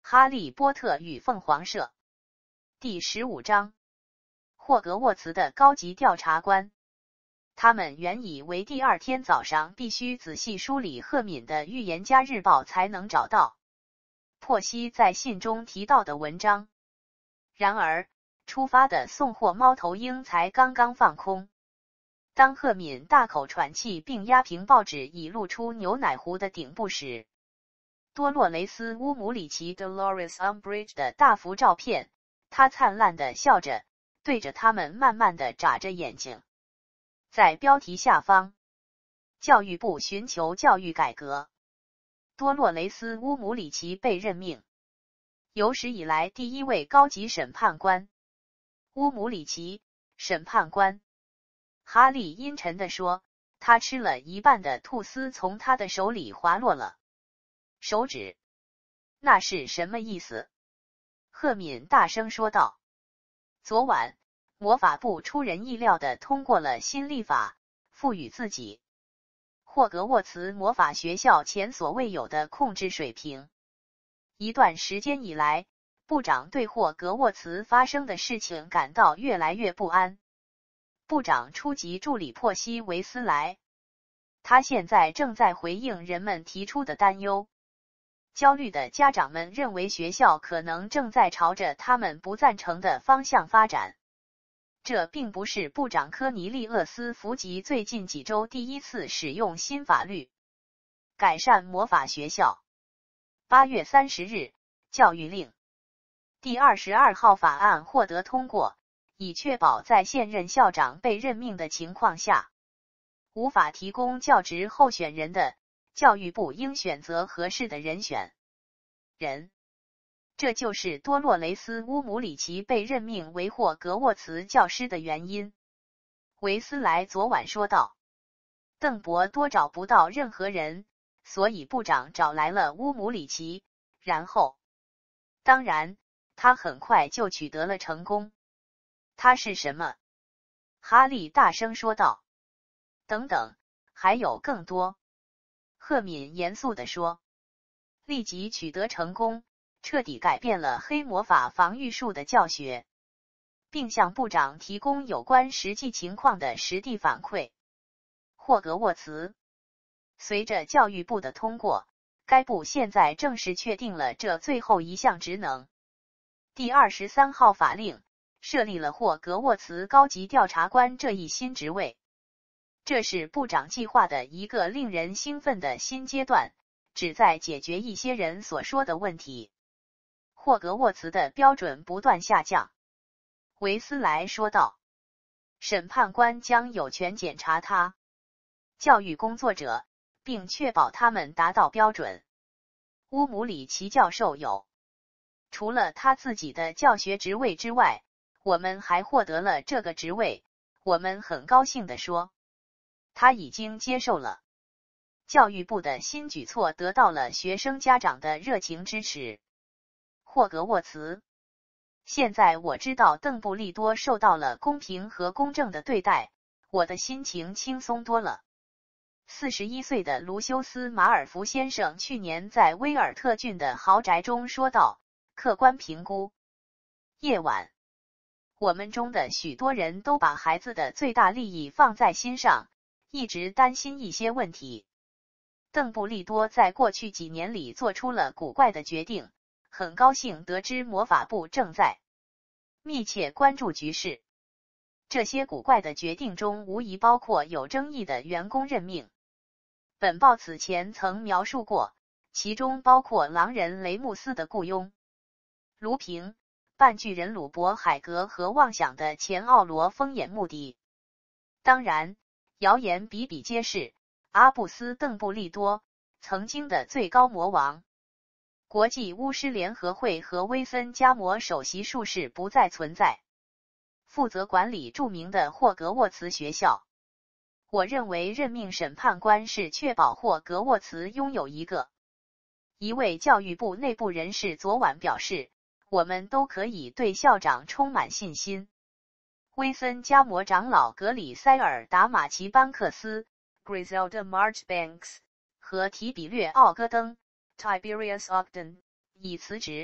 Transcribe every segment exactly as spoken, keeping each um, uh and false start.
哈利波特与凤凰社第十五章，霍格沃茨的高级调查官。他们原以为第二天早上必须仔细梳理赫敏的《预言家日报》才能找到珀西在信中提到的文章。然而，出发的送货猫头鹰才刚刚放空。当赫敏大口喘气并压平报纸已露出牛奶壶的顶部时，多洛雷斯·乌姆里奇 Dolores Umbridge 的大幅照片，他灿烂地笑着，对着他们慢慢地眨着眼睛。在标题下方，教育部寻求教育改革。多洛雷斯·乌姆里奇被任命，有史以来第一位高级审判官。乌姆里奇，审判官。哈利阴沉地说，他吃了一半的吐司从他的手里滑落了。手指，那是什么意思？赫敏大声说道。昨晚，魔法部出人意料地通过了新立法，赋予自己霍格沃茨魔法学校前所未有的控制水平。一段时间以来，部长对霍格沃茨发生的事情感到越来越不安。部长初级助理珀西·维斯莱，他现在正在回应人们提出的担忧。焦虑的家长们认为学校可能正在朝着他们不赞成的方向发展。这并不是部长科尼利厄斯·福吉最近几周第一次使用新法律改善魔法学校。八月三十日，教育令第二十二号法案获得通过，以确保在现任校长被任命的情况下，无法提供教职候选人的教育部应选择合适的人选人。这就是多洛雷斯·乌姆里奇被任命为霍格沃茨教师的原因。维斯莱昨晚说道。邓伯多找不到任何人，所以部长找来了乌姆里奇，然后，当然，他很快就取得了成功。他是什么？哈利大声说道。等等，还有更多。赫敏严肃地说。立即取得成功，彻底改变了黑魔法防御术的教学，并向部长提供有关实际情况的实地反馈。霍格沃茨。随着教育部的通过，该部现在正式确定了这最后一项职能。第二十三号法令设立了霍格沃茨高级调查官这一新职位。这是部长计划的一个令人兴奋的新阶段，旨在解决一些人所说的问题。霍格沃茨的标准不断下降，维斯莱说道。审判官将有权检查他教育工作者，并确保他们达到标准。乌姆里奇教授有除了他自己的教学职位之外，我们还获得了这个职位，我们很高兴地说。他已经接受了。教育部的新举措得到了学生家长的热情支持。霍格沃茨。现在我知道邓布利多受到了公平和公正的对待，我的心情轻松多了。四十一岁的卢修斯·马尔福先生去年在威尔特郡的豪宅中说道，客观评估。夜晚，我们中的许多人都把孩子的最大利益放在心上，一直担心一些问题。邓布利多在过去几年里做出了古怪的决定，很高兴得知魔法部正在密切关注局势。这些古怪的决定中无疑包括有争议的员工任命。本报此前曾描述过，其中包括狼人雷姆斯的雇佣、卢平、半巨人鲁伯海格和妄想的前奥罗风眼穆迪。当然，谣言比比皆是，阿布斯·邓布利多，曾经的最高魔王，国际巫师联合会和威森加魔首席术士不再存在，负责管理著名的霍格沃茨学校。我认为任命审判官是确保霍格沃茨拥有一个。一位教育部内部人士昨晚表示，我们都可以对校长充满信心。威森加魔长老格里塞尔达马奇班克斯 Griselda Marchbanks 和提比略奥戈登 Tiberius Ogden 已辞职，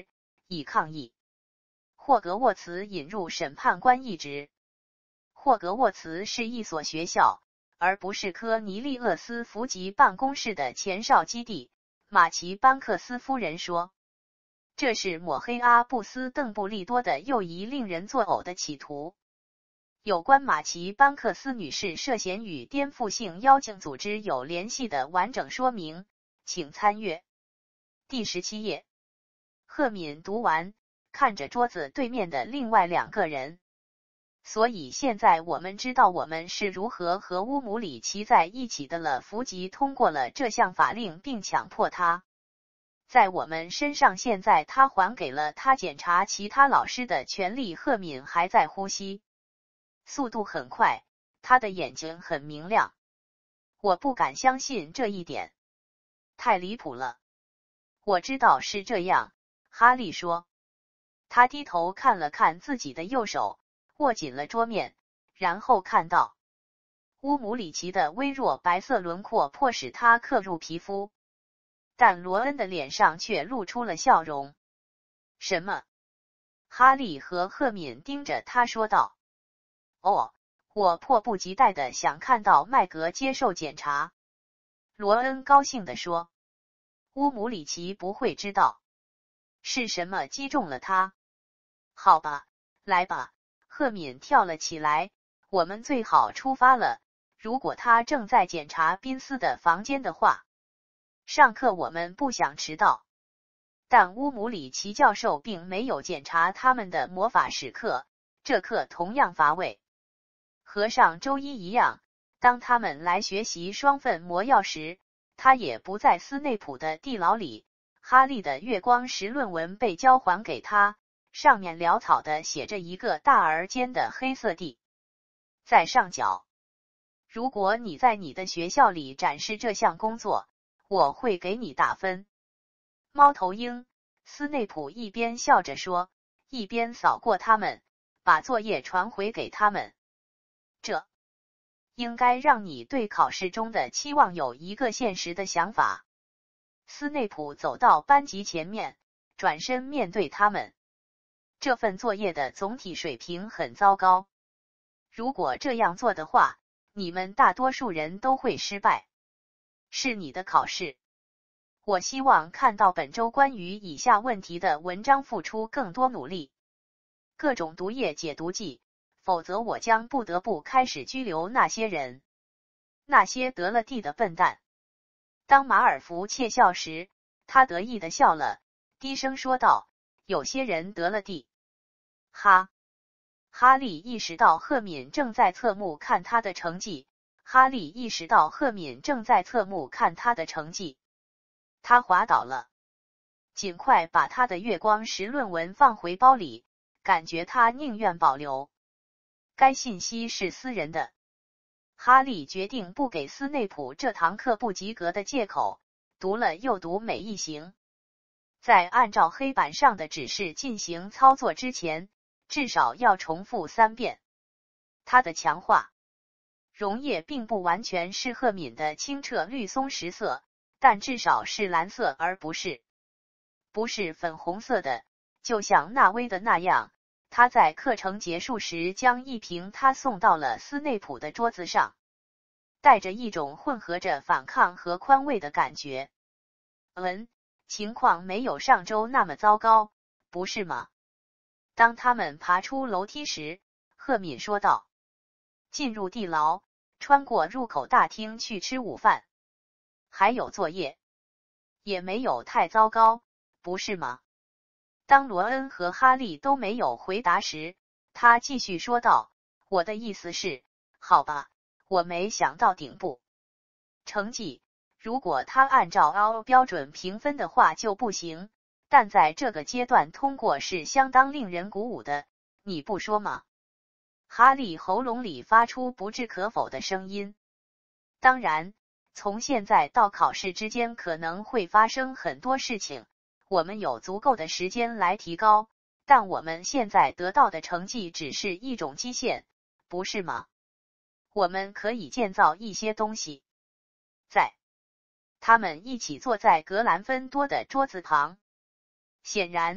以抗议霍格沃茨引入审判官一职。霍格沃茨是一所学校，而不是科尼利厄斯·福吉办公室的前哨基地。马奇班克斯夫人说，这是抹黑阿布斯·邓布利多的又一令人作呕的企图。有关马奇班克斯女士涉嫌与颠覆性妖精组织有联系的完整说明，请参阅第十七页。赫敏读完，看着桌子对面的另外两个人。所以现在我们知道我们是如何和乌姆里奇在一起的了。福吉通过了这项法令，并强迫他在我们身上。现在他还给了他检查其他老师的权利。赫敏还在呼吸，速度很快，他的眼睛很明亮。我不敢相信这一点，太离谱了。我知道是这样，哈利说。他低头看了看自己的右手，握紧了桌面，然后看到乌姆里奇的微弱白色轮廓迫使他刻入皮肤，但罗恩的脸上却露出了笑容。什么？哈利和赫敏盯着他说道。哦，我迫不及待地想看到麦格接受检查。罗恩高兴地说。乌姆里奇不会知道是什么击中了他。好吧，来吧。赫敏跳了起来，我们最好出发了。如果他正在检查宾斯的房间的话，上课我们不想迟到。但乌姆里奇教授并没有检查他们的魔法史课，这课同样乏味。和上周一一样，当他们来学习双份魔药时，他也不在斯内普的地牢里。哈利的月光石论文被交还给他，上面潦草地写着一个大而尖的黑色 D 在上角。如果你在你的学校里展示这项工作，我会给你打分。猫头鹰，斯内普一边笑着说，一边扫过他们，把作业传回给他们。这应该让你对考试中的期望有一个现实的想法。斯内普走到班级前面，转身面对他们。这份作业的总体水平很糟糕。如果这样做的话，你们大多数人都会失败。是你的考试。我希望看到本周关于以下问题的文章付出更多努力。各种毒液解毒剂，否则我将不得不开始拘留那些人。那些得了 D 的笨蛋。当马尔福窃笑时，他得意地笑了，低声说道，有些人得了 D。哈。哈利意识到赫敏正在侧目看他的成绩。哈利意识到赫敏正在侧目看他的成绩。他滑倒了。尽快把他的月光石论文放回包里，感觉他宁愿保留。该信息是私人的。哈利决定不给斯内普这堂课不及格的借口，读了又读每一行。在按照黑板上的指示进行操作之前，至少要重复三遍。他的强化溶液并不完全是赫敏的清澈绿松石色，但至少是蓝色而不是不是粉红色的，就像纳威的那样。他在课程结束时将一瓶他送到了斯内普的桌子上，带着一种混合着反抗和宽慰的感觉。嗯，情况没有上周那么糟糕，不是吗？当他们爬出楼梯时，赫敏说道。进入地牢，穿过入口大厅去吃午饭。还有作业。也没有太糟糕，不是吗？当罗恩和哈利都没有回答时，他继续说道，我的意思是，好吧，我没想到顶部成绩，如果他按照 L 标准评分的话就不行，但在这个阶段通过是相当令人鼓舞的，你不说吗？哈利喉咙里发出不置可否的声音。当然，从现在到考试之间可能会发生很多事情，我们有足够的时间来提高，但我们现在得到的成绩只是一种基线，不是吗？我们可以建造一些东西。在他们一起坐在格兰芬多的桌子旁。显然，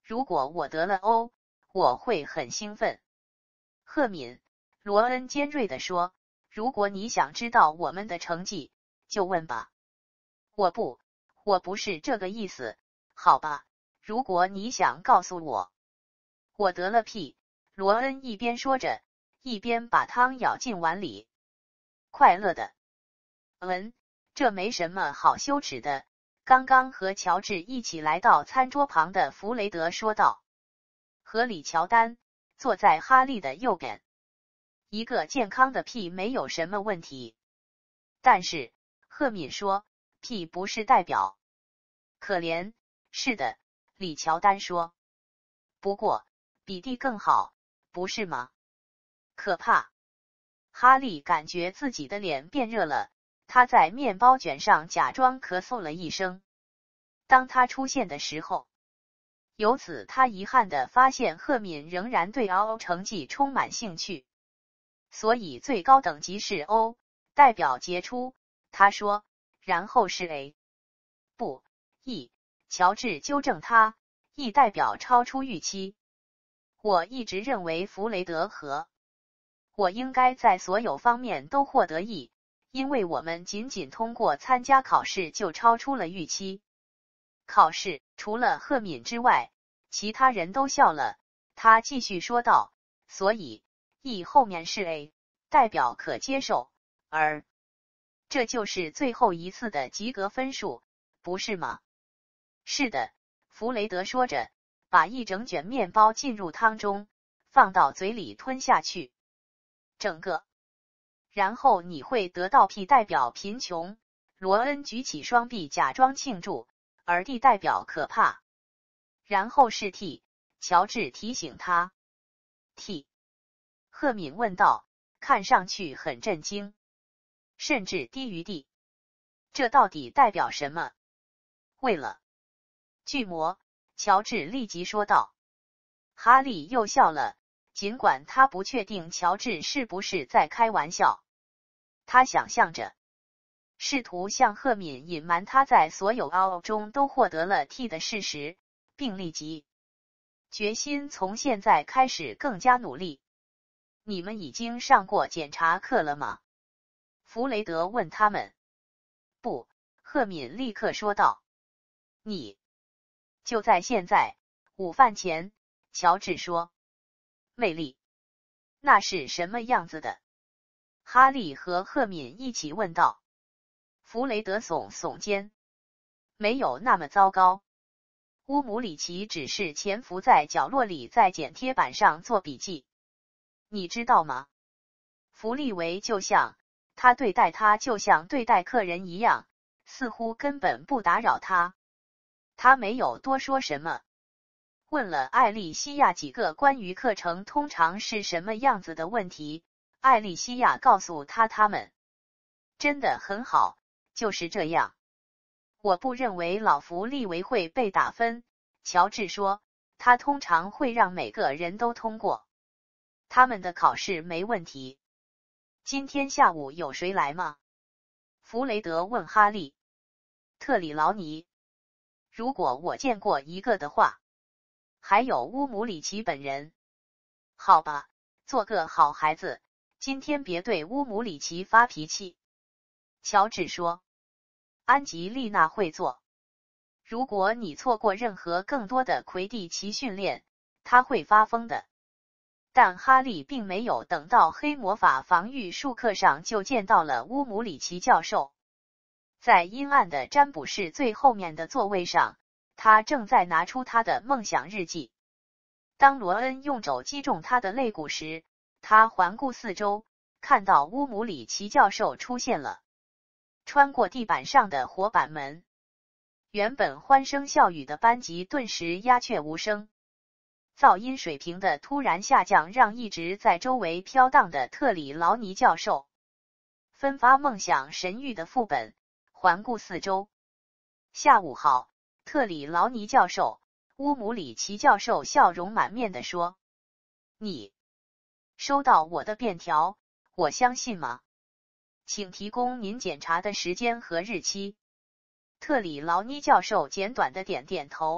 如果我得了 O， 我会很兴奋。赫敏，罗恩尖锐地说，如果你想知道我们的成绩，就问吧。我不，我不是这个意思，好吧，如果你想告诉我我得了 P， 罗恩一边说着，一边把汤舀进碗里。快乐的。嗯，这没什么好羞耻的。刚刚和乔治一起来到餐桌旁的弗雷德说道。和李乔丹坐在哈利的右边。一个健康的 P 没有什么问题。但是，赫敏说 ，P 不是代表。可怜，是的，李乔丹说。不过，比 D 更好，不是吗？可怕。哈利感觉自己的脸变热了，他在面包卷上假装咳嗽了一声。当他出现的时候，由此他遗憾地发现赫敏仍然对 O 成绩充满兴趣。所以最高等级是 O， 代表杰出，他说，然后是 A。不 ，E， 乔治纠正他 ，E 代表超出预期。我一直认为弗雷德和我应该在所有方面都获得 E， 因为我们仅仅通过参加考试就超出了预期。考试，除了赫敏之外，其他人都笑了。他继续说道，所以 E 后面是 A， 代表可接受，而这就是最后一次的及格分数，不是吗？是的，弗雷德说着，把一整卷面包浸入汤中，放到嘴里吞下去。整个。然后你会得到 P 代表贫穷，罗恩举起双臂假装庆祝，而 D 代表可怕。然后是 T， 乔治提醒他。T， 赫敏问道，看上去很震惊，甚至低于 D。这到底代表什么？为了巨魔，乔治立即说道。哈利又笑了，尽管他不确定乔治是不是在开玩笑。他想象着，试图向赫敏隐瞒他在所有 O 中都获得了 T 的事实，并立即决心从现在开始更加努力。你们已经上过检查课了吗？弗雷德问他们。不，赫敏立刻说道。你就在现在，午饭前，乔治说。魅力，那是什么样子的？哈利和赫敏一起问道。弗雷德耸耸肩，没有那么糟糕。乌姆里奇只是潜伏在角落里，在剪贴板上做笔记。你知道吗？弗利维就像他对待他就像对待客人一样，似乎根本不打扰他。他没有多说什么。问了艾莉西亚几个关于课程通常是什么样子的问题，艾莉西亚告诉他他们真的很好，就是这样。我不认为老弗利维会被打分，乔治说，他通常会让每个人都通过。他们的考试没问题。今天下午有谁来吗？弗雷德问哈利。特里劳尼。如果我见过一个的话。还有乌姆里奇本人。好吧，做个好孩子，今天别对乌姆里奇发脾气。乔治说。安吉丽娜会做。如果你错过任何更多的魁地奇训练，他会发疯的。但哈利并没有等到黑魔法防御术课上就见到了乌姆里奇教授。在阴暗的占卜室最后面的座位上，他正在拿出他的梦想日记。当罗恩用肘击中他的肋骨时，他环顾四周，看到乌姆里奇教授出现了，穿过地板上的活板门。原本欢声笑语的班级顿时鸦雀无声。噪音水平的突然下降让一直在周围飘荡的特里劳尼教授分发梦想神谕的副本，环顾四周。下午好，特里劳尼教授，乌姆里奇教授笑容满面地说。你收到我的便条，我相信吗？请提供您检查的时间和日期。特里劳尼教授简短的点点头，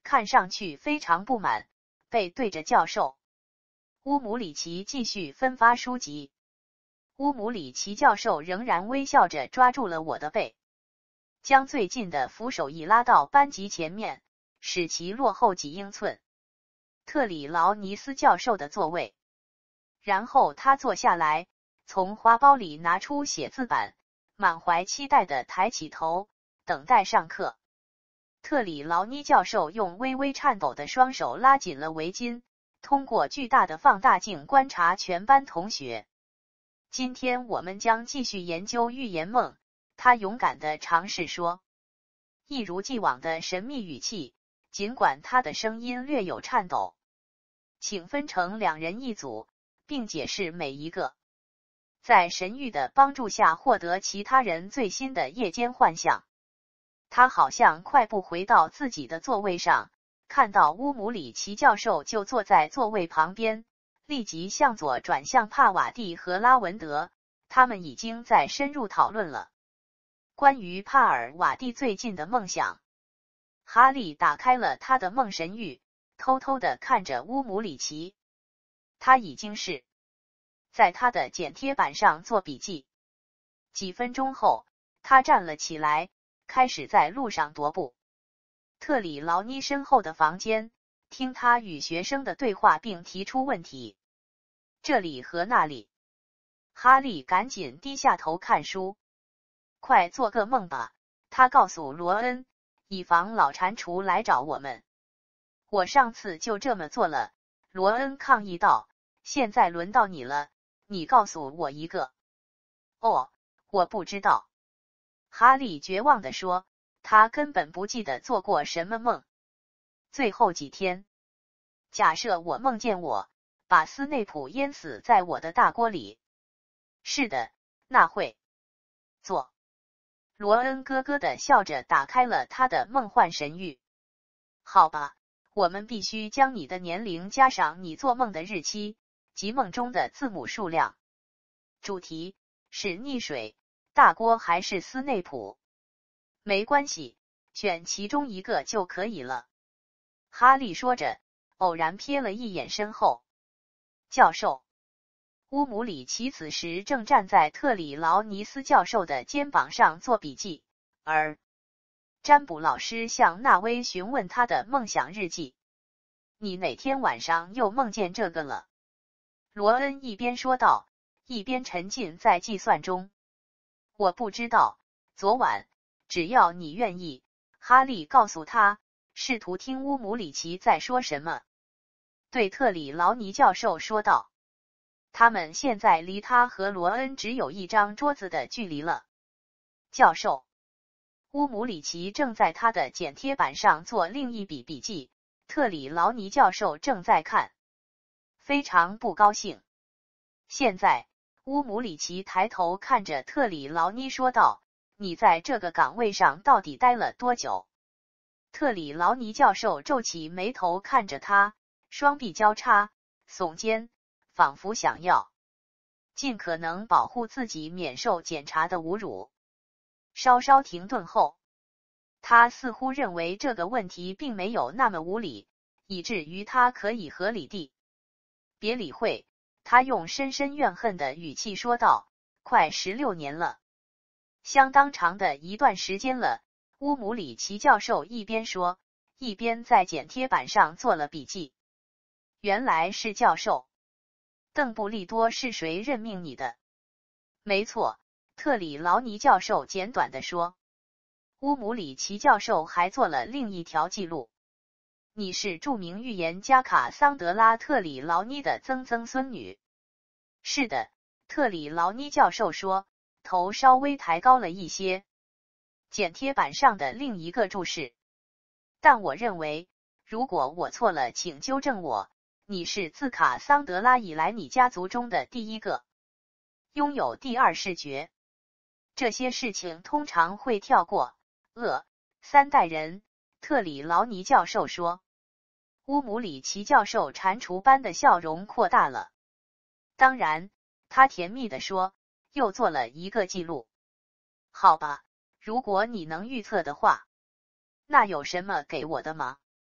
看上去非常不满，背对着教授。乌姆里奇继续分发书籍。乌姆里奇教授仍然微笑着抓住了我的背，将最近的扶手椅拉到班级前面，使其落后几英寸。特里劳尼斯教授的座位。然后他坐下来，从花包里拿出写字板，满怀期待地抬起头，等待上课。特里劳尼教授用微微颤抖的双手拉紧了围巾，通过巨大的放大镜观察全班同学。今天我们将继续研究预言梦，他勇敢地尝试说，一如既往的神秘语气，尽管他的声音略有颤抖。请分成两人一组，并解释每一个在神谕的帮助下获得其他人最新的夜间幻象。他好像快步回到自己的座位上，看到乌姆里奇教授就坐在座位旁边，立即向左转向帕瓦蒂和拉文德，他们已经在深入讨论了关于帕尔瓦蒂最近的梦想。哈利打开了他的梦神谕，偷偷地看着乌姆里奇。他已经是在他的剪贴板上做笔记。几分钟后，他站了起来，开始在路上踱步。特里劳尼身后的房间，听他与学生的对话并提出问题。这里和那里。哈利赶紧低下头看书。快做个梦吧，他告诉罗恩，以防老蟾蜍来找我们。我上次就这么做了，罗恩抗议道，现在轮到你了，你告诉我一个。哦，我不知道。哈利绝望地说，他根本不记得做过什么梦。最后几天，假设我梦见我把斯内普淹死在我的大锅里。是的，那会做。罗恩咯咯地笑着打开了他的梦幻神谕。好吧，我们必须将你的年龄加上你做梦的日期及梦中的字母数量。主题是溺水、大锅还是斯内普？没关系，选其中一个就可以了。哈利说着，偶然瞥了一眼身后。教授乌姆里奇此时正站在特里劳尼斯教授的肩膀上做笔记，而占卜老师向纳威询问他的梦想日记。你哪天晚上又梦见这个了？罗恩一边说道，一边沉浸在计算中。我不知道，昨晚，只要你愿意，哈利告诉他，试图听乌姆里奇在说什么。对特里劳尼教授说道。他们现在离他和罗恩只有一张桌子的距离了。教授，乌姆里奇正在他的剪贴板上做另一笔笔记，特里劳尼教授正在看，非常不高兴。现在，乌姆里奇抬头看着特里劳尼说道，你在这个岗位上到底待了多久？特里劳尼教授皱起眉头看着他，双臂交叉，耸肩，仿佛想要尽可能保护自己免受检查的侮辱。稍稍停顿后，他似乎认为这个问题并没有那么无理，以至于他可以合理地别理会。他用深深怨恨的语气说道，快十六年了，相当长的一段时间了。乌姆里奇教授一边说，一边在剪贴板上做了笔记。原来是教授。邓布利多是谁任命你的？没错，特里劳尼教授简短地说。乌姆里奇教授还做了另一条记录。你是著名预言家卡桑德拉·特里劳尼的曾曾孙女。是的，特里劳尼教授说，头稍微抬高了一些。剪贴板上的另一个注释。但我认为，如果我错了，请纠正我。你是自卡桑德拉以来你家族中的第一个拥有第二视觉。这些事情通常会跳过呃三代人，特里劳尼教授说。乌姆里奇教授蟾蜍般的笑容扩大了。当然，他甜蜜地说，又做了一个记录。好吧，如果你能预测的话。那有什么给我的吗？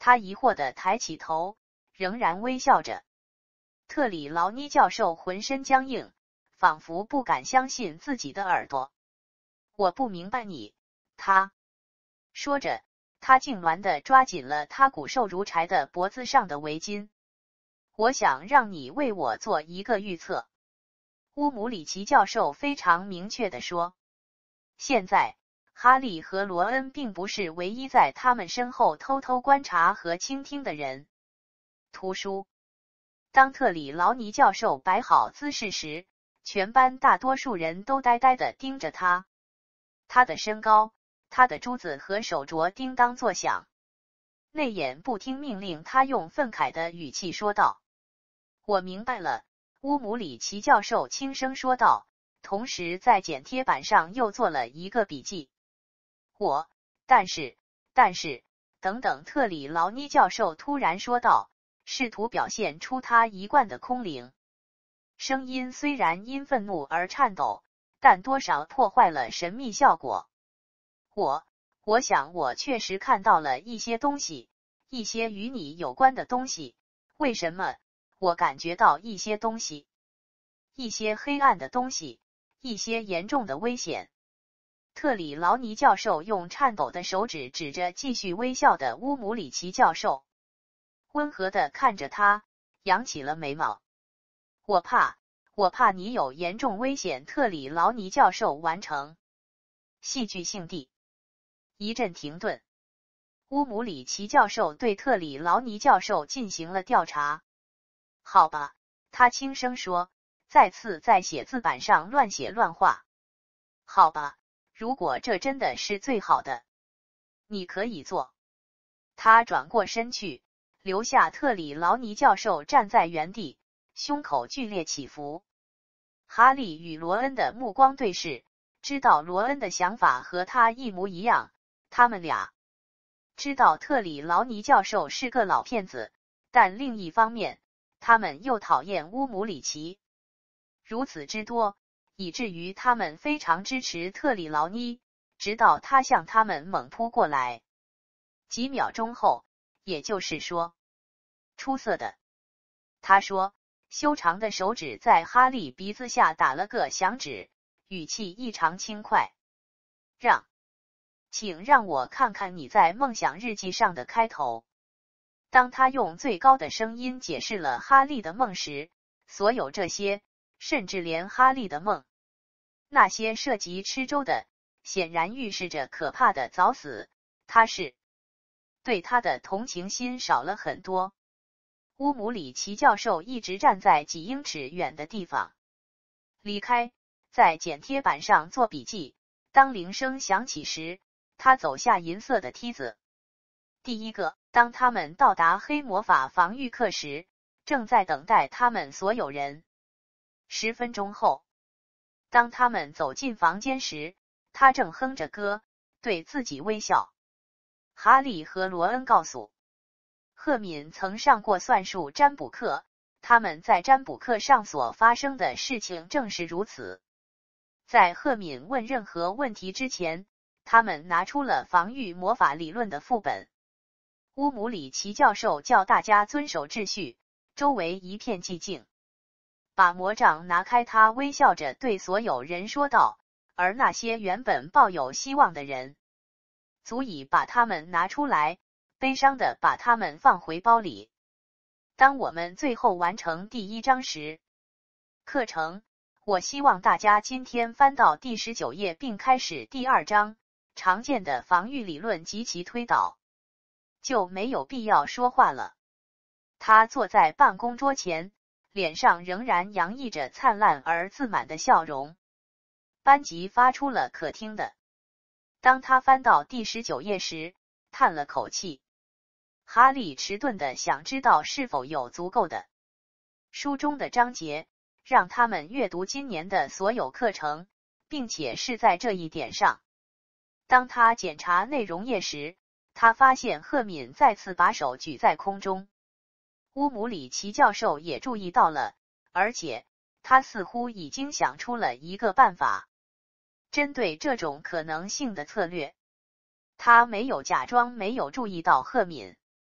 他疑惑地抬起头，仍然微笑着。特里劳尼教授浑身僵硬，仿佛不敢相信自己的耳朵。我不明白你，他说着，他痉挛地抓紧了他骨瘦如柴的脖子上的围巾。我想让你为我做一个预测。乌姆里奇教授非常明确地说。现在，哈利和罗恩并不是唯一在他们身后偷偷观察和倾听的人。图书。当特里劳尼教授摆好姿势时，全班大多数人都呆呆地盯着他。他的身高，他的珠子和手镯叮当作响。内眼不听命令，他用愤慨的语气说道：“我明白了。”乌姆里奇教授轻声说道，同时在剪贴板上又做了一个笔记。我，但是，但是，等等，特里劳尼教授突然说道，试图表现出他一贯的空灵。声音虽然因愤怒而颤抖，但多少破坏了神秘效果。我，我想我确实看到了一些东西，一些与你有关的东西。为什么？我感觉到一些东西，一些黑暗的东西，一些严重的危险。特里劳尼教授用颤抖的手指指着继续微笑的乌姆里奇教授，温和地看着他，扬起了眉毛。我怕，我怕你有严重危险。特里劳尼教授完成。戏剧性地，一阵停顿。乌姆里奇教授对特里劳尼教授进行了调查。好吧，他轻声说，再次在写字板上乱写乱画。好吧，如果这真的是最好的，你可以做。他转过身去，留下特里劳尼教授站在原地，胸口剧烈起伏。哈利与罗恩的目光对视，知道罗恩的想法和他一模一样。他们俩知道特里劳尼教授是个老骗子，但另一方面，他们又讨厌乌姆里奇，如此之多，以至于他们非常支持特里劳尼，直到他向他们猛扑过来。几秒钟后，也就是说，出色的，他说，修长的手指在哈利鼻子下打了个响指，语气异常轻快。让，请让我看看你在梦想日记上的开头。当他用最高的声音解释了哈利的梦时，所有这些，甚至连哈利的梦，那些涉及吃粥的，显然预示着可怕的早死。他是对他的同情心少了很多。乌姆里奇教授一直站在几英尺远的地方，离开，在剪贴板上做笔记。当铃声响起时，他走下银色的梯子。第一个，当他们到达黑魔法防御课时，正在等待他们所有人。十分钟后，当他们走进房间时，他正哼着歌，对自己微笑。哈利和罗恩告诉赫敏曾上过算术占卜课，他们在占卜课上所发生的事情正是如此。在赫敏问任何问题之前，他们拿出了防御魔法理论的副本。乌姆里奇教授叫大家遵守秩序，周围一片寂静。把魔杖拿开，他微笑着对所有人说道，而那些原本抱有希望的人，足以把他们拿出来，悲伤地把他们放回包里。当我们最后完成第一章时，课程，我希望大家今天翻到第十九页并开始第二章，常见的防御理论及其推导。就没有必要说话了。他坐在办公桌前，脸上仍然洋溢着灿烂而自满的笑容。班级发出了可听的。当他翻到第十九页时，叹了口气。哈利迟钝地想知道是否有足够的书中的章节，让他们阅读今年的所有课程，并且是在这一点上。当他检查内容页时，他发现赫敏再次把手举在空中。乌姆里奇教授也注意到了，而且他似乎已经想出了一个办法。针对这种可能性的策略，他没有假装没有注意到赫敏。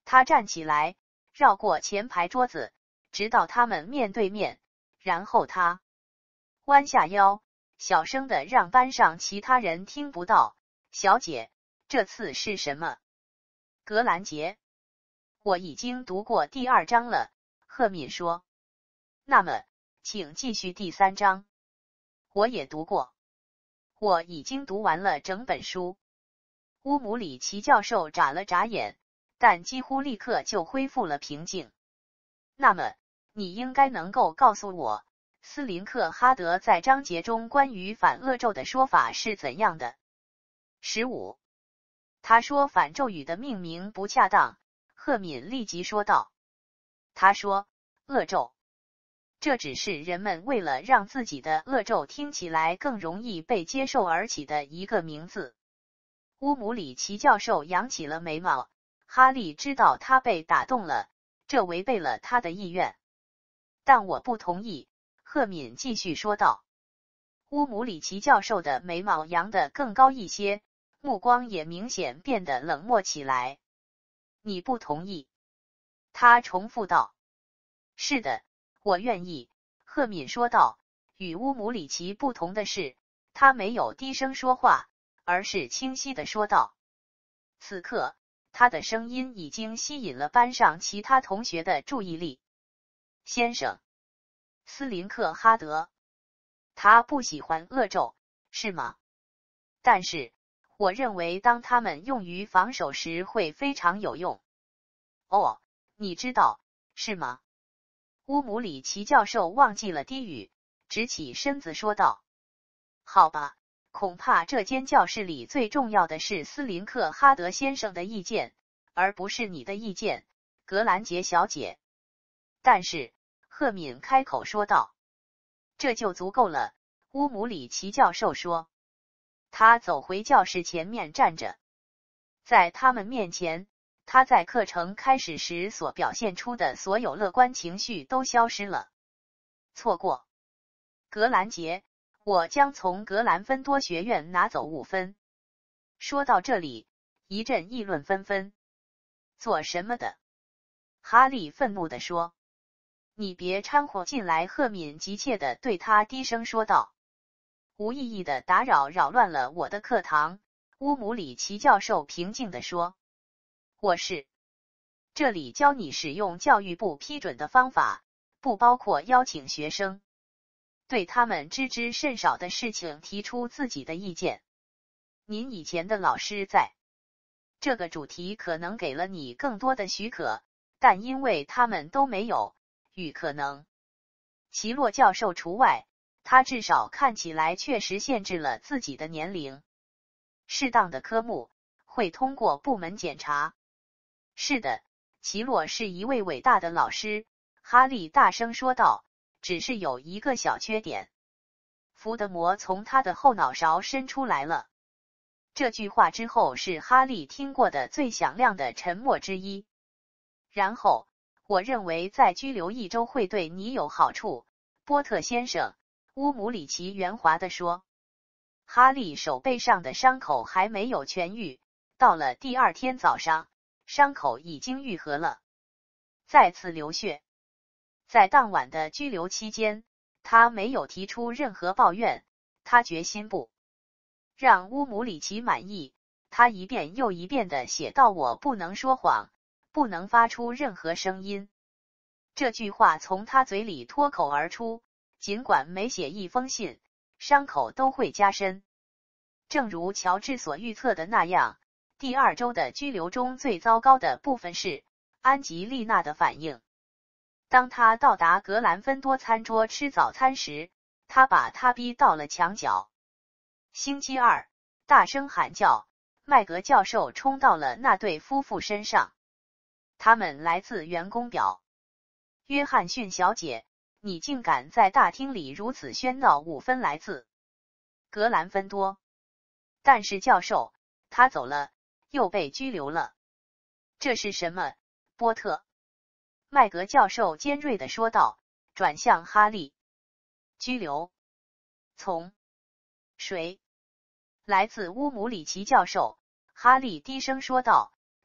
他站起来，绕过前排桌子，直到他们面对面，然后他弯下腰，小声的让班上其他人听不到：“小姐，这次是什么？”格兰杰，我已经读过第二章了，赫敏说。那么，请继续第三章。我也读过，我已经读完了整本书。乌姆里奇教授眨了眨眼，但几乎立刻就恢复了平静。那么，你应该能够告诉我，斯林克哈德在章节中关于反恶咒的说法是怎样的？十五，他说反咒语的命名不恰当，赫敏立即说道。他说，恶咒，这只是人们为了让自己的恶咒听起来更容易被接受而起的一个名字。乌姆里奇教授扬起了眉毛，哈利知道他被打动了，这违背了他的意愿。但我不同意，赫敏继续说道。乌姆里奇教授的眉毛扬得更高一些，目光也明显变得冷漠起来。你不同意？他重复道。是的，我愿意，赫敏说道。与乌姆里奇不同的是，他没有低声说话，而是清晰地说道。此刻，他的声音已经吸引了班上其他同学的注意力。先生，斯林克哈德，他不喜欢恶咒，是吗？但是，我认为当他们用于防守时会非常有用。哦，你知道，是吗？乌姆里奇教授忘记了低语，直起身子说道。好吧，恐怕这间教室里最重要的是斯林克哈德先生的意见，而不是你的意见，格兰杰小姐。但是，赫敏开口说道。这就足够了，乌姆里奇教授说。他走回教室前面站着，在他们面前，他在课程开始时所表现出的所有乐观情绪都消失了。错过，格兰杰，我将从格兰芬多学院拿走五分。说到这里，一阵议论纷纷。做什么的？哈利愤怒地说。你别掺和进来，赫敏急切地对他低声说道。无意义的打扰扰乱了我的课堂，乌姆里奇教授平静地说。我是这里教你使用教育部批准的方法，不包括邀请学生对他们知之甚少的事情提出自己的意见。您以前的老师在这个主题可能给了你更多的许可，但因为他们都没有，与可能奇洛教授除外，他至少看起来确实限制了自己的年龄。适当的科目会通过部门检查。是的，奇洛是一位伟大的老师，哈利大声说道，只是有一个小缺点。伏德摩从他的后脑勺伸出来了。这句话之后是哈利听过的最响亮的沉默之一。然后，我认为再拘留一周会对你有好处，波特先生，乌姆里奇圆滑地说。哈利手背上的伤口还没有痊愈，到了第二天早上，伤口已经愈合了。再次流血。在当晚的拘留期间，他没有提出任何抱怨，他决心不让乌姆里奇满意。他一遍又一遍地写道：我不能说谎，不能发出任何声音。这句话从他嘴里脱口而出，尽管每写一封信，伤口都会加深。正如乔治所预测的那样，第二周的拘留中最糟糕的部分是安吉丽娜的反应。当他到达格兰芬多餐桌吃早餐时，他把他逼到了墙角。星期二，大声喊叫，麦格教授冲到了那对夫妇身上。他们来自员工表。约翰逊小姐，你竟敢在大厅里如此喧闹！五分来自格兰芬多。但是教授，他走了，又被拘留了。这是什么，波特？麦格教授尖锐地说道，转向哈利。拘留？从谁？来自乌姆里奇教授。哈利低声说道，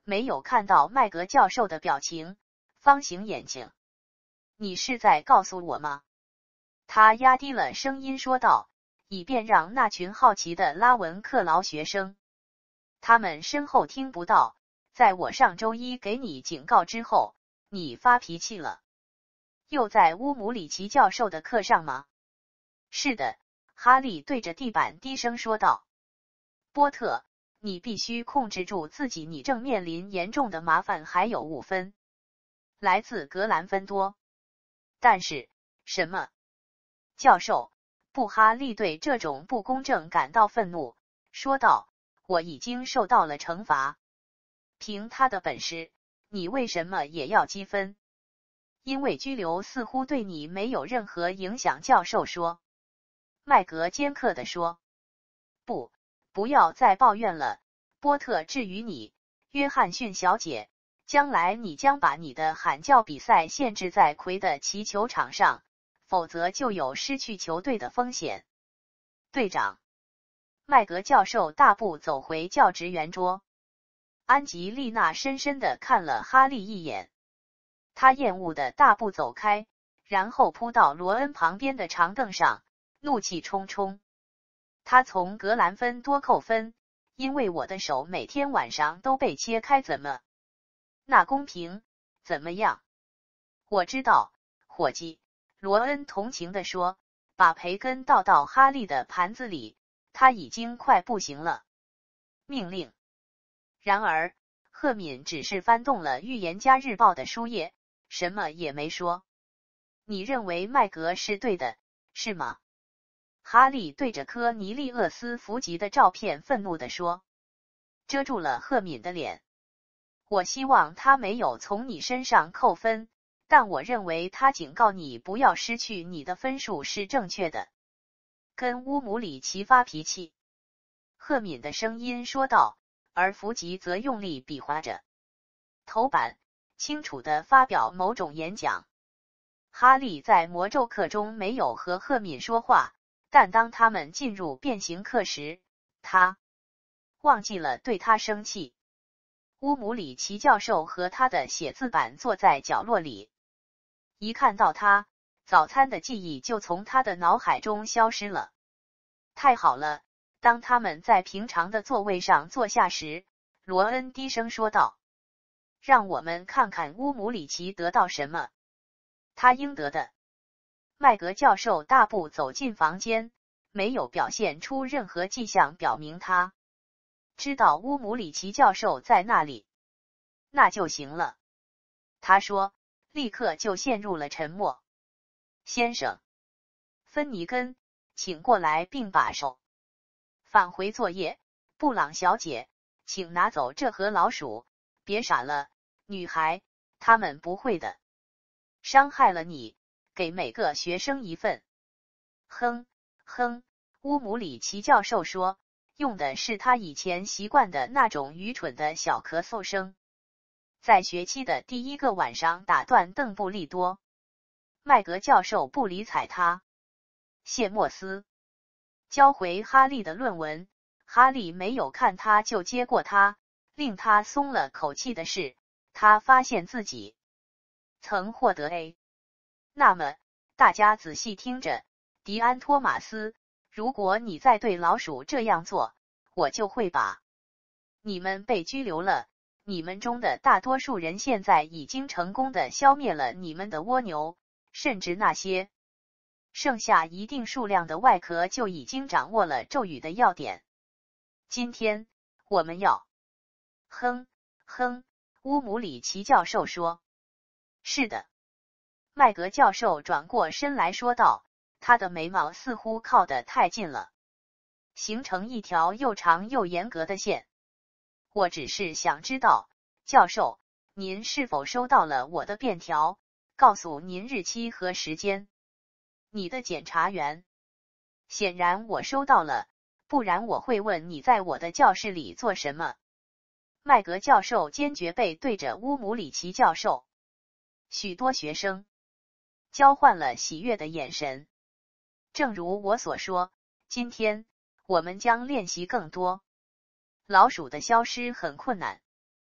没有看到麦格教授的表情，方醒眼睛。你是在告诉我吗？他压低了声音说道，以便让那群好奇的拉文克劳学生，他们身后听不到。在我上周一给你警告之后，你发脾气了。又在乌姆里奇教授的课上吗？是的，哈利对着地板低声说道。波特，你必须控制住自己，你正面临严重的麻烦。还有五分，来自格兰芬多。但是，什么？教授，布哈利对这种不公正感到愤怒，说道，我已经受到了惩罚。凭他的本事，你为什么也要积分？因为拘留似乎对你没有任何影响，教授说。麦格尖刻地说。不，不要再抱怨了，波特。至于你，约翰逊小姐，将来你将把你的喊叫比赛限制在魁的奇球场上，否则就有失去球队的风险。队长。麦格教授大步走回教职员桌。安吉丽娜深深地看了哈利一眼，他厌恶地大步走开，然后扑到罗恩旁边的长凳上，怒气冲冲。他从格兰芬多扣分，因为我的手每天晚上都被切开。怎么？那公平？怎么样？我知道，伙计，罗恩同情地说，把培根倒到哈利的盘子里，他已经快不行了。命令。然而，赫敏只是翻动了《预言家日报》的书页，什么也没说。你认为麦格是对的，是吗？哈利对着科尼利厄斯·福吉的照片愤怒地说，遮住了赫敏的脸。我希望他没有从你身上扣分，但我认为他警告你不要失去你的分数是正确的。跟乌姆里奇发脾气，赫敏的声音说道。而福吉则用力比划着头板，清楚地发表某种演讲。哈利在魔咒课中没有和赫敏说话，但当他们进入变形课时，他忘记了对他生气。乌姆里奇教授和他的写字板坐在角落里，一看到他，早餐的记忆就从他的脑海中消失了。太好了。当他们在平常的座位上坐下时，罗恩低声说道，让我们看看乌姆里奇得到什么。他应得的。麦格教授大步走进房间，没有表现出任何迹象表明他知道乌姆里奇教授在那里。那就行了。他说，立刻就陷入了沉默。先生，芬尼根，请过来并把手返回作业。布朗小姐，请拿走这盒老鼠。别傻了，女孩，他们不会的。伤害了你，给每个学生一份。哼哼，乌姆里奇教授说，用的是他以前习惯的那种愚蠢的小咳嗽声。在学期的第一个晚上打断邓布利多。麦格教授不理睬他。谢莫斯交回哈利的论文，哈利没有看他就接过它。令他松了口气的是，他发现自己曾获得 A。 那么，大家仔细听着，迪安·托马斯，如果你再对老鼠这样做，我就会把你们被拘留了。你们中的大多数人现在已经成功的消灭了你们的蜗牛，甚至那些剩下一定数量的外壳就已经掌握了咒语的要点。今天，我们要……哼哼，乌姆里奇教授说。是的。麦格教授转过身来说道，他的眉毛似乎靠得太近了，形成一条又长又严格的线。我只是想知道，教授，您是否收到了我的便条，告诉您日期和时间？你的检察员。显然我收到了，不然我会问你在我的教室里做什么。麦格教授坚决背对着乌姆里奇教授。许多学生交换了喜悦的眼神。正如我所说，今天我们将练习更多。老鼠的消失很困难。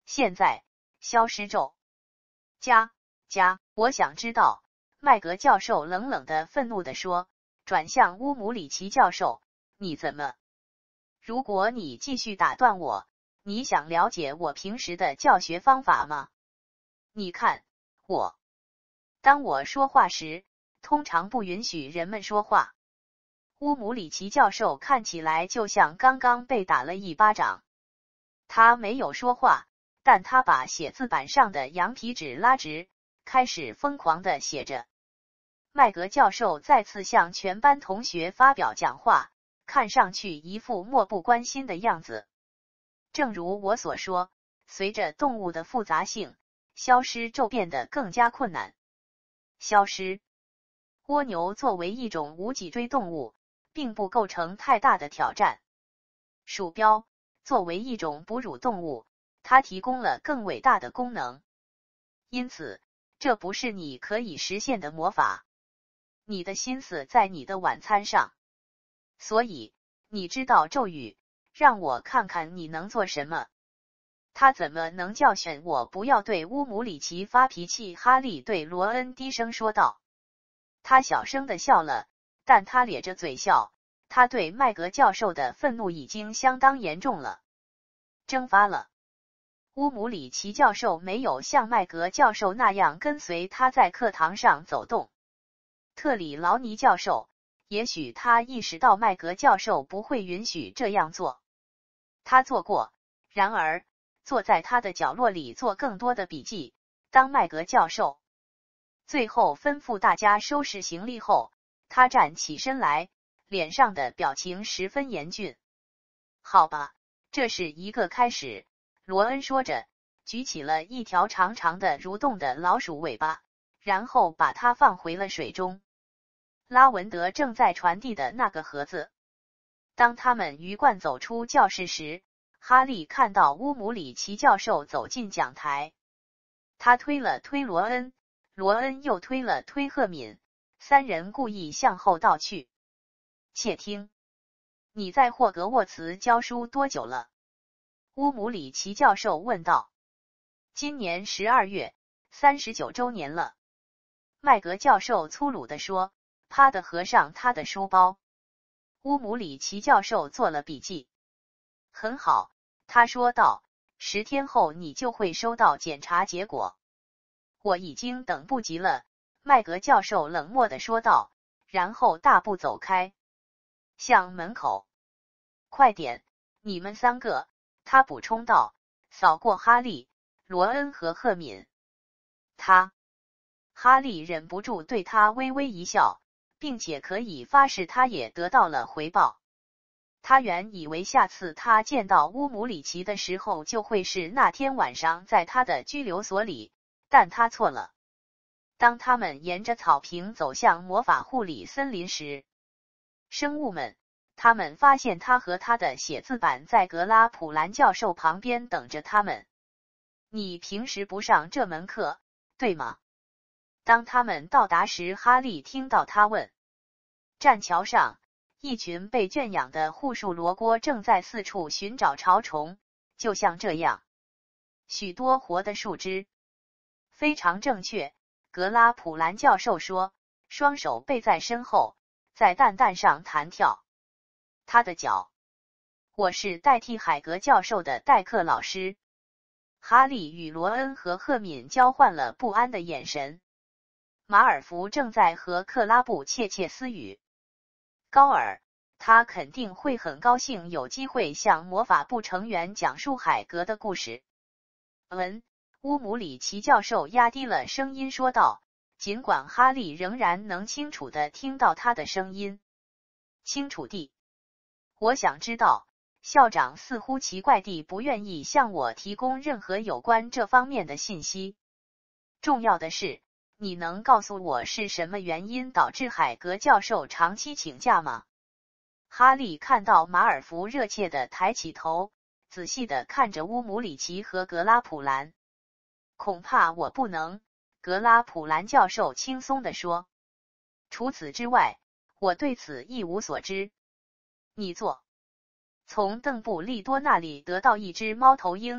现在，消失咒。加加，我想知道。麦格教授冷冷的、愤怒地说，转向乌姆里奇教授，你怎么？如果你继续打断我，你想了解我平时的教学方法吗？你看，我，当我说话时，通常不允许人们说话。乌姆里奇教授看起来就像刚刚被打了一巴掌。他没有说话，但他把写字板上的羊皮纸拉直，开始疯狂地写着。麦格教授再次向全班同学发表讲话，看上去一副漠不关心的样子。正如我所说，随着动物的复杂性，消失就变得更加困难。消失。蜗牛作为一种无脊椎动物，并不构成太大的挑战。鼠标作为一种哺乳动物，它提供了更伟大的功能。因此，这不是你可以实现的魔法。你的心思在你的晚餐上。所以，你知道咒语，让我看看你能做什么。他怎么能教训我不要对乌姆里奇发脾气？哈利对罗恩低声说道。他小声地笑了，但他咧着嘴笑。他对麦格教授的愤怒已经相当严重了，蒸发了。乌姆里奇教授没有像麦格教授那样跟随他在课堂上走动。特里劳尼教授，也许他意识到麦格教授不会允许这样做。他做过，然而坐在他的角落里做更多的笔记。当麦格教授最后吩咐大家收拾行李后，他站起身来，脸上的表情十分严峻。好吧，这是一个开始，罗恩说着，举起了一条长长的蠕动的老鼠尾巴，然后把它放回了水中。拉文德正在传递的那个盒子。当他们鱼贯走出教室时，哈利看到乌姆里奇教授走进讲台。他推了推罗恩，罗恩又推了推赫敏，三人故意向后倒去。窃听，你在霍格沃茨教书多久了？乌姆里奇教授问道。今年十二月，三十九周年了。麦格教授粗鲁地说，啪地合上他的书包。乌姆里奇教授做了笔记。很好，他说道，十天后你就会收到检查结果。我已经等不及了，麦格教授冷漠地说道，然后大步走开，向门口。快点，你们三个，他补充道，扫过哈利、罗恩和赫敏。他，哈利忍不住对他微微一笑，并且可以发誓他也得到了回报。他原以为下次他见到乌姆里奇的时候就会是那天晚上在他的拘留所里，但他错了。当他们沿着草坪走向魔法护理森林时，生物们，他们发现他和他的写字板在格拉普兰教授旁边等着他们。你平时不上这门课，对吗？当他们到达时，哈利听到他问。栈桥上，一群被圈养的护树罗锅正在四处寻找潮虫，就像这样。许多活的树枝。非常正确，格拉普兰教授说，双手背在身后，在蛋蛋上弹跳。他的脚。我是代替海格教授的代课老师。哈利与罗恩和赫敏交换了不安的眼神。马尔福正在和克拉布窃窃私语。高尔，他肯定会很高兴有机会向魔法部成员讲述海格的故事。文，乌姆里奇教授压低了声音说道，尽管哈利仍然能清楚地听到他的声音。清楚地。我想知道，校长似乎奇怪地不愿意向我提供任何有关这方面的信息。重要的是，你能告诉我是什么原因导致海格教授长期请假吗？哈利看到马尔福热切地抬起头，仔细地看着乌姆里奇和格拉普兰。恐怕我不能，格拉普兰教授轻松地说。除此之外，我对此一无所知。你做。从邓布利多那里得到一只猫头鹰，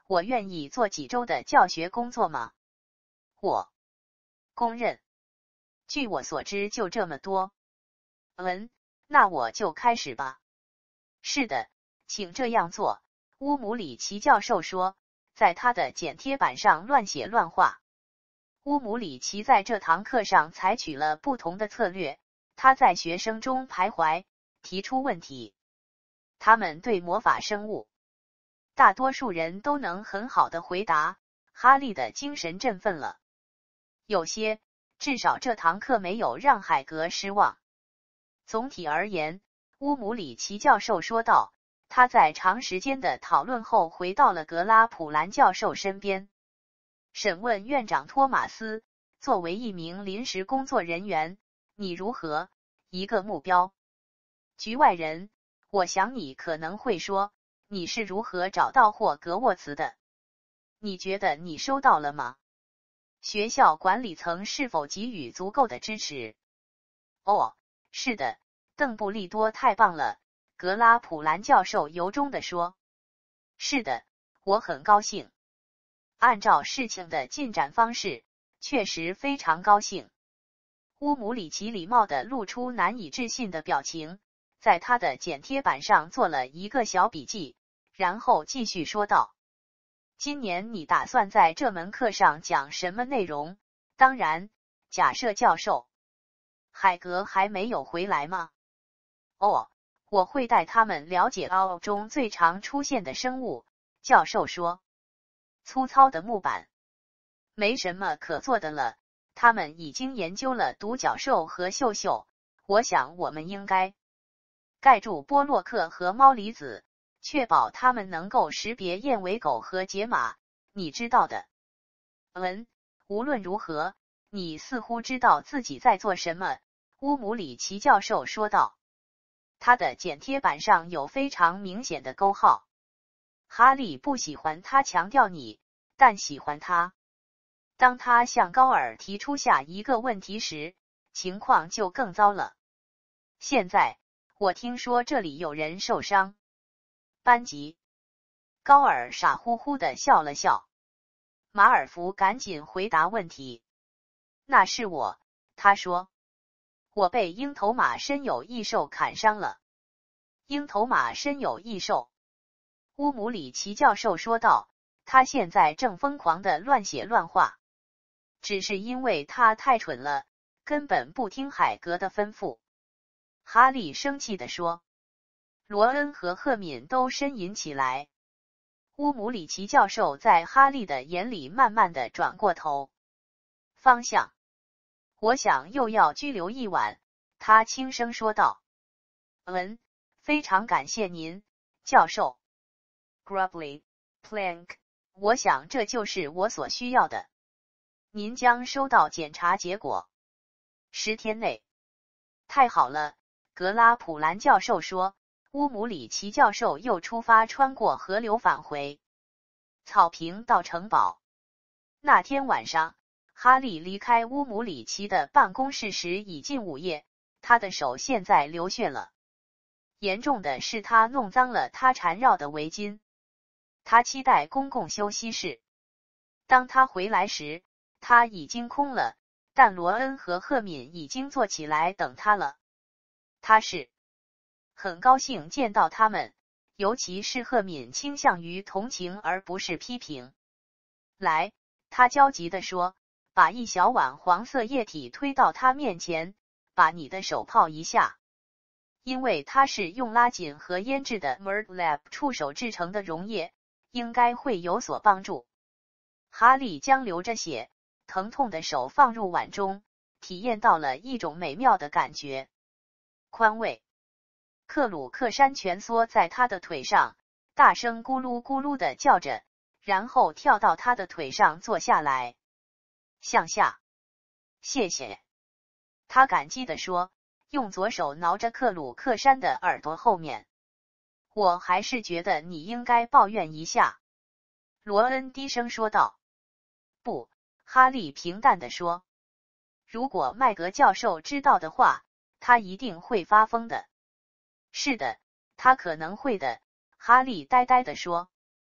我愿意做几周的教学工作吗？我公认。据我所知就这么多。嗯，那我就开始吧。是的，请这样做。乌姆里奇教授说，在他的剪贴板上乱写乱画。乌姆里奇在这堂课上采取了不同的策略，他在学生中徘徊，提出问题。他们对魔法生物，大多数人都能很好的回答，哈利的精神振奋了。有些，至少这堂课没有让海格失望。总体而言，乌姆里奇教授说道，他在长时间的讨论后回到了格拉普兰教授身边，审问院长托马斯，作为一名临时工作人员，你如何一个目标？局外人，我想你可能会说，你是如何找到霍格沃茨的？你觉得你收到了吗？学校管理层是否给予足够的支持？哦，是的，邓布利多太棒了，格拉普兰教授由衷地说。是的，我很高兴。按照事情的进展方式，确实非常高兴。乌姆里奇礼貌地露出难以置信的表情，在他的剪贴板上做了一个小笔记，然后继续说道，今年你打算在这门课上讲什么内容？当然，假设教授海格还没有回来吗？哦，我会带他们了解奥中最常出现的生物，教授说。粗糙的木板，没什么可做的了，他们已经研究了独角兽和秀秀，我想我们应该盖住波洛克和猫离子，确保他们能够识别燕尾狗和解码，你知道的。嗯，无论如何，你似乎知道自己在做什么，乌姆里奇教授说道。他的剪贴板上有非常明显的勾号。哈利不喜欢他强调你，但喜欢他。当他向高尔提出下一个问题时，情况就更糟了。现在，我听说这里有人受伤。班级。高尔傻乎乎地笑了笑。马尔福赶紧回答问题。那是我，他说。我被鹰头马身有异兽砍伤了。鹰头马身有异兽。乌姆里奇教授说道，他现在正疯狂地乱写乱画。只是因为他太蠢了，根本不听海格的吩咐。哈利生气地说。罗恩和赫敏都呻吟起来。乌姆里奇教授在哈利的眼里慢慢地转过头。方向。我想又要拘留一晚，他轻声说道。嗯，非常感谢您，教授。Grubbly, Plank， 我想这就是我所需要的。您将收到检查结果。十天内。太好了，格拉普兰教授说。乌姆里奇教授又出发，穿过河流返回草坪到城堡。那天晚上，哈利离开乌姆里奇的办公室时已近午夜，他的手现在流血了。严重的是他弄脏了他缠绕的围巾。他期待公共休息室。当他回来时，他已经空了，但罗恩和赫敏已经坐起来等他了。他是很高兴见到他们，尤其是赫敏倾向于同情而不是批评。来，他焦急地说，把一小碗黄色液体推到他面前，把你的手泡一下。因为它是用拉紧和腌制的 Merdlab 触手制成的溶液，应该会有所帮助。哈利将流着血、疼痛的手放入碗中，体验到了一种美妙的感觉。宽慰。克鲁克山蜷缩在他的腿上，大声咕噜咕噜地叫着，然后跳到他的腿上坐下来。向下。谢谢。他感激地说，用左手挠着克鲁克山的耳朵后面。我还是觉得你应该抱怨一下。罗恩低声说道。不，哈利平淡地说。如果麦格教授知道的话，他一定会发疯的。是的，他可能会的，哈利呆呆地说。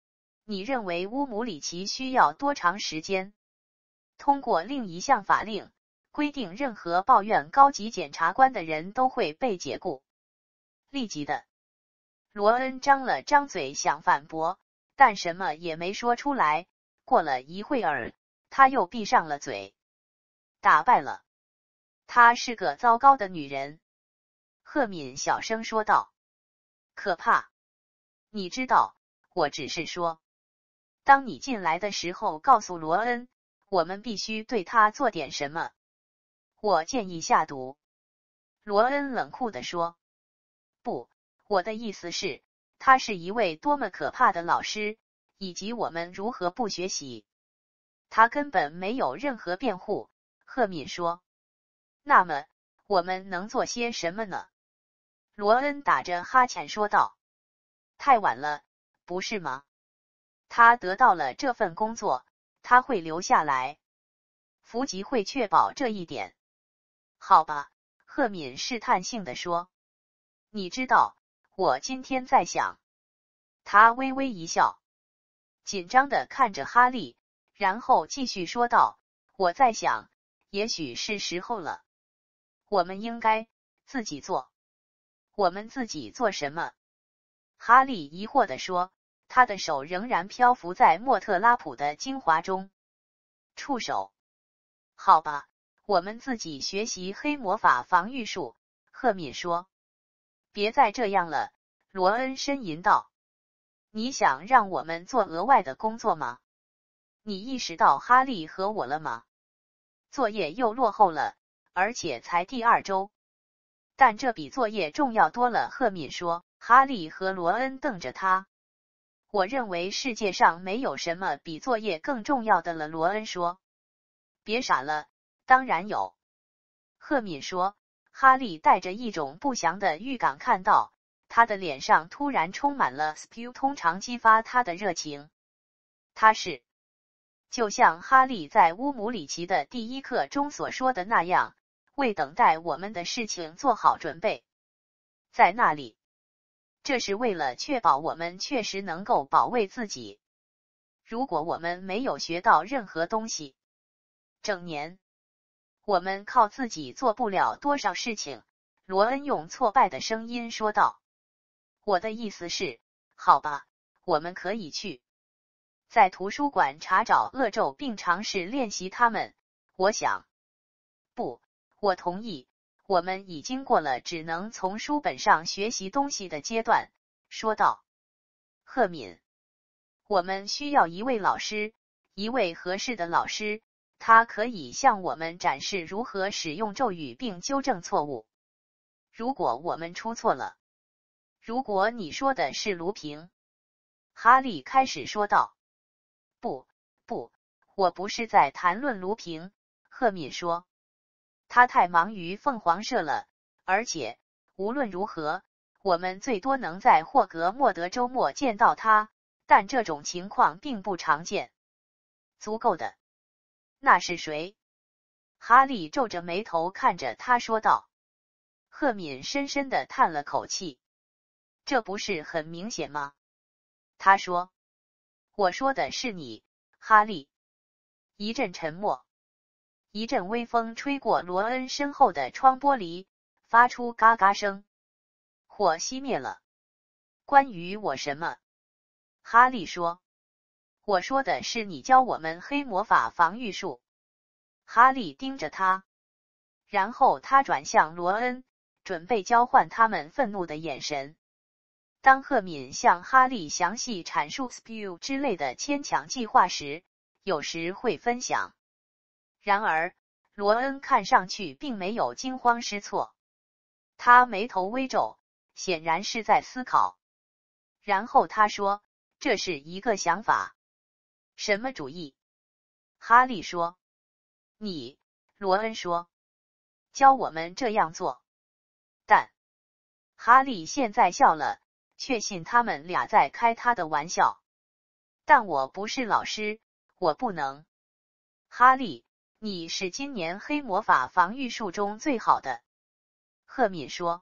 你认为乌姆里奇需要多长时间？通过另一项法令规定，任何抱怨高级检察官的人都会被解雇。立即的。罗恩张了张嘴想反驳，但什么也没说出来。过了一会儿，他又闭上了嘴。打败了。她是个糟糕的女人，赫敏小声说道。可怕。你知道，我只是说，当你进来的时候告诉罗恩，我们必须对他做点什么。我建议下毒。罗恩冷酷地说。不，我的意思是，他是一位多么可怕的老师，以及我们如何不学习。他根本没有任何辩护，赫敏说。那么，我们能做些什么呢？罗恩打着哈欠说道。太晚了，不是吗？他得到了这份工作，他会留下来。福吉会确保这一点。好吧，赫敏试探性地说。你知道，我今天在想。他微微一笑，紧张地看着哈利，然后继续说道，我在想，也许是时候了。我们应该自己做。我们自己做什么？哈利疑惑地说，他的手仍然漂浮在莫特拉普的精华中。触手。好吧，我们自己学习黑魔法防御术，赫敏说。别再这样了，罗恩呻吟道。你想让我们做额外的工作吗？你意识到哈利和我了吗？作业又落后了，而且才第二周。但这比作业重要多了，赫敏说。哈利和罗恩瞪着他。我认为世界上没有什么比作业更重要的了，罗恩说。别傻了，当然有。赫敏说。哈利带着一种不祥的预感看到，他的脸上突然充满了 spew 通常激发他的热情。他是，就像哈利在乌姆里奇的第一课中所说的那样，为等待我们的事情做好准备。在那里。这是为了确保我们确实能够保卫自己。如果我们没有学到任何东西，整年，我们靠自己做不了多少事情。罗恩用挫败的声音说道。我的意思是，好吧，我们可以去在图书馆查找恶咒并尝试练习它们。我想。不，我同意。我们已经过了只能从书本上学习东西的阶段，说道。赫敏。我们需要一位老师，一位合适的老师，他可以向我们展示如何使用咒语并纠正错误。如果我们出错了。如果你说的是卢平。哈利开始说道。不，不，我不是在谈论卢平，赫敏说。他太忙于凤凰社了，而且，无论如何，我们最多能在霍格莫德周末见到他，但这种情况并不常见。足够的。那是谁？哈利皱着眉头看着他说道。赫敏深深地叹了口气。这不是很明显吗？他说。我说的是你，哈利。一阵沉默。一阵微风吹过罗恩身后的窗玻璃，发出嘎嘎声。火熄灭了。关于我什么？哈利说。我说的是你教我们黑魔法防御术。哈利盯着他，然后他转向罗恩，准备交换他们愤怒的眼神。当赫敏向哈利详细阐述 spew 之类的牵强计划时，有时会分享。然而，罗恩看上去并没有惊慌失措。他眉头微皱，显然是在思考。然后他说，这是一个想法。什么主意？哈利说。你，罗恩说。教我们这样做。但，哈利现在笑了，确信他们俩在开他的玩笑。但我不是老师，我不能。哈利，你是今年黑魔法防御术中最好的。赫敏说。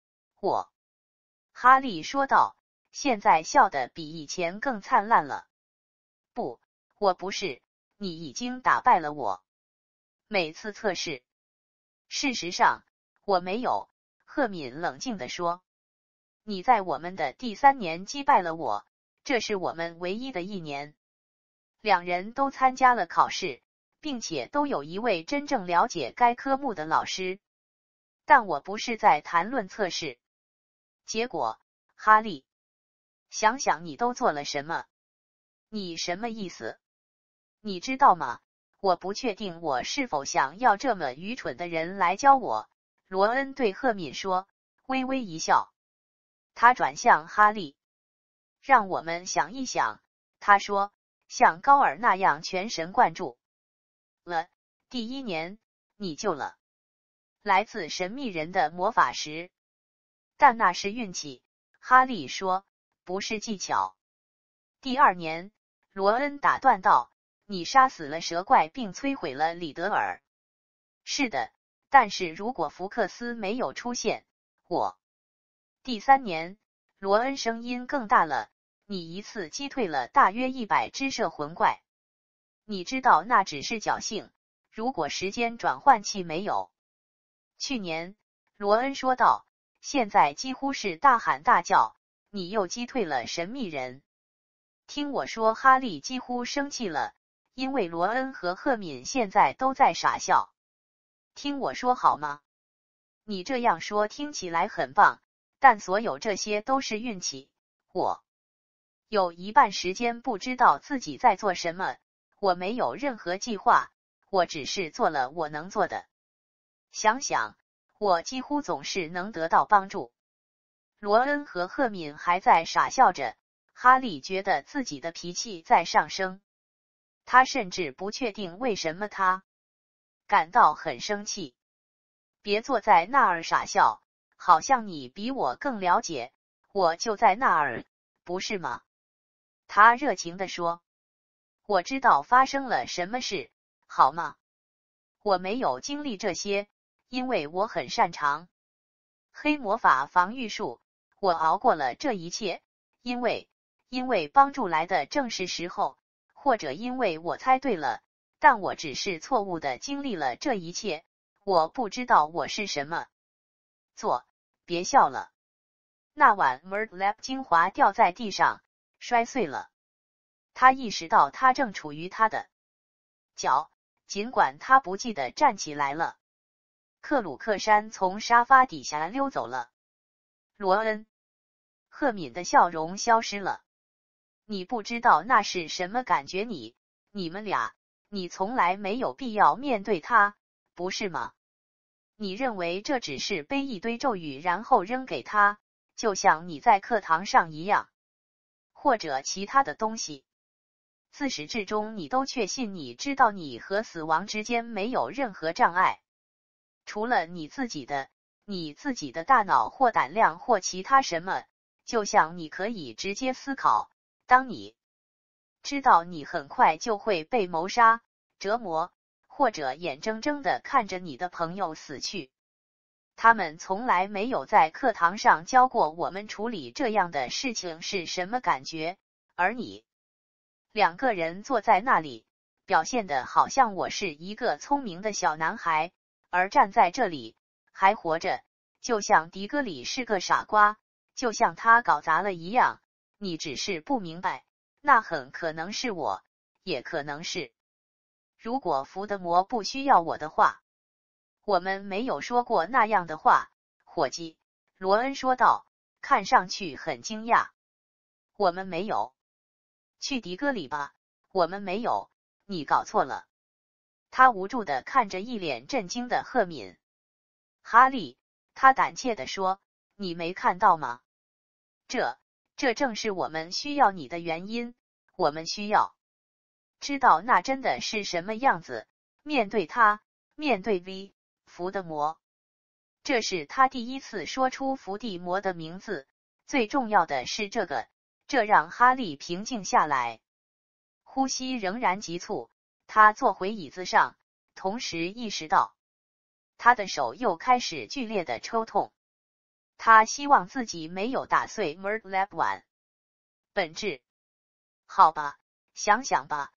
我。哈利说道，现在笑得比以前更灿烂了。 我不是，你已经打败了我。每次测试。事实上，我没有。赫敏冷静地说。你在我们的第三年击败了我，这是我们唯一的一年。两人都参加了考试，并且都有一位真正了解该科目的老师。但我不是在谈论测试结果，哈利。想想你都做了什么？你什么意思？你知道吗？我不确定我是否想要这么愚蠢的人来教我。罗恩对赫敏说，微微一笑。他转向哈利。让我们想一想，他说，像高尔那样全神贯注。了，第一年，你救了来自神秘人的魔法石。但那是运气，哈利说，不是技巧。第二年，罗恩打断道，你杀死了蛇怪并摧毁了里德尔。是的，但是如果福克斯没有出现，我……第三年，罗恩声音更大了，你一次击退了大约一百只摄魂怪。你知道那只是侥幸，如果时间转换器没有。去年，罗恩说道，现在几乎是大喊大叫，你又击退了神秘人。听我说，哈利几乎生气了，因为罗恩和赫敏现在都在傻笑。听我说好吗？你这样说听起来很棒，但所有这些都是运气。我有一半时间不知道自己在做什么，我没有任何计划，我只是做了我能做的。想想，我几乎总是能得到帮助。罗恩和赫敏还在傻笑着，哈利觉得自己的脾气在上升。他甚至不确定为什么他感到很生气。别坐在那儿傻笑，好像你比我更了解，我就在那儿，不是吗？他热情地说。我知道发生了什么事，好吗？我没有经历这些，因为我很擅长黑魔法防御术，我熬过了这一切，因为因为帮助来的正是时候，或者因为我猜对了，但我只是错误的经历了这一切，我不知道我是什么。坐，别笑了。那碗 Murtlap 精华掉在地上，摔碎了。他意识到他正处于他的脚，尽管他不记得站起来了。克鲁克山从沙发底下溜走了。罗恩，赫敏的笑容消失了。你不知道那是什么感觉，你你们俩，你从来没有必要面对他，不是吗？你认为这只是背一堆咒语然后扔给他，就像你在课堂上一样，或者其他的东西。自始至终你都确信你知道你和死亡之间没有任何障碍，除了你自己的你自己的大脑或胆量或其他什么，就像你可以直接思考，当你知道你很快就会被谋杀、折磨，或者眼睁睁地看着你的朋友死去。他们从来没有在课堂上教过我们处理这样的事情是什么感觉，而你两个人坐在那里，表现得好像我是一个聪明的小男孩，而站在这里还活着，就像迪戈里是个傻瓜，就像他搞砸了一样。你只是不明白，那很可能是我，也可能是……如果伏地魔不需要我的话。我们没有说过那样的话，伙计，罗恩说道，看上去很惊讶。我们没有。去迪戈里吧，我们没有，你搞错了。他无助地看着一脸震惊的赫敏。哈利，他胆怯地说，你没看到吗？这，这正是我们需要你的原因，我们需要知道那真的是什么样子，面对他，面对 V 伏地魔。这是他第一次说出伏地魔的名字，最重要的是这个。这让哈利平静下来，呼吸仍然急促。他坐回椅子上，同时意识到他的手又开始剧烈的抽痛。他希望自己没有打碎 Murtlap 碗。本质，好吧，想想吧，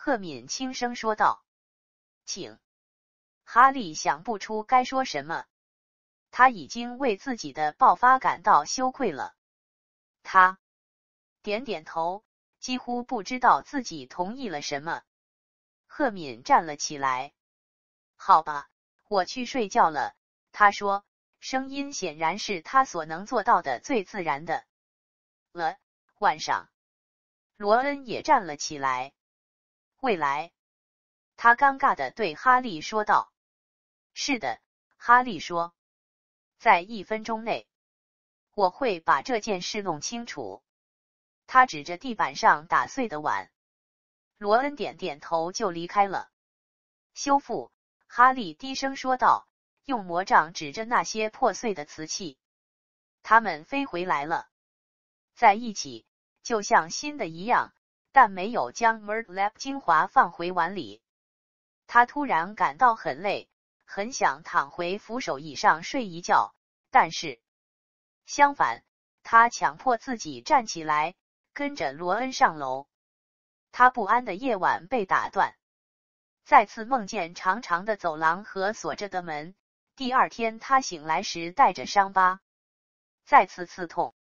赫敏轻声说道：“请。”哈利想不出该说什么，他已经为自己的爆发感到羞愧了。他点点头，几乎不知道自己同意了什么。赫敏站了起来。好吧，我去睡觉了，他说，声音显然是他所能做到的最自然的。了，晚上。罗恩也站了起来。未来，他尴尬地对哈利说道。是的，哈利说，在一分钟内，我会把这件事弄清楚。他指着地板上打碎的碗。罗恩点点头就离开了。修复，哈利低声说道，用魔杖指着那些破碎的瓷器。它们飞回来了，在一起，就像新的一样，但没有将 Murtlap 精华放回碗里。他突然感到很累，很想躺回扶手椅上睡一觉，但是相反，他强迫自己站起来，跟着罗恩上楼。他不安的夜晚被打断，再次梦见长长的走廊和锁着的门。第二天他醒来时带着伤疤，再次刺痛。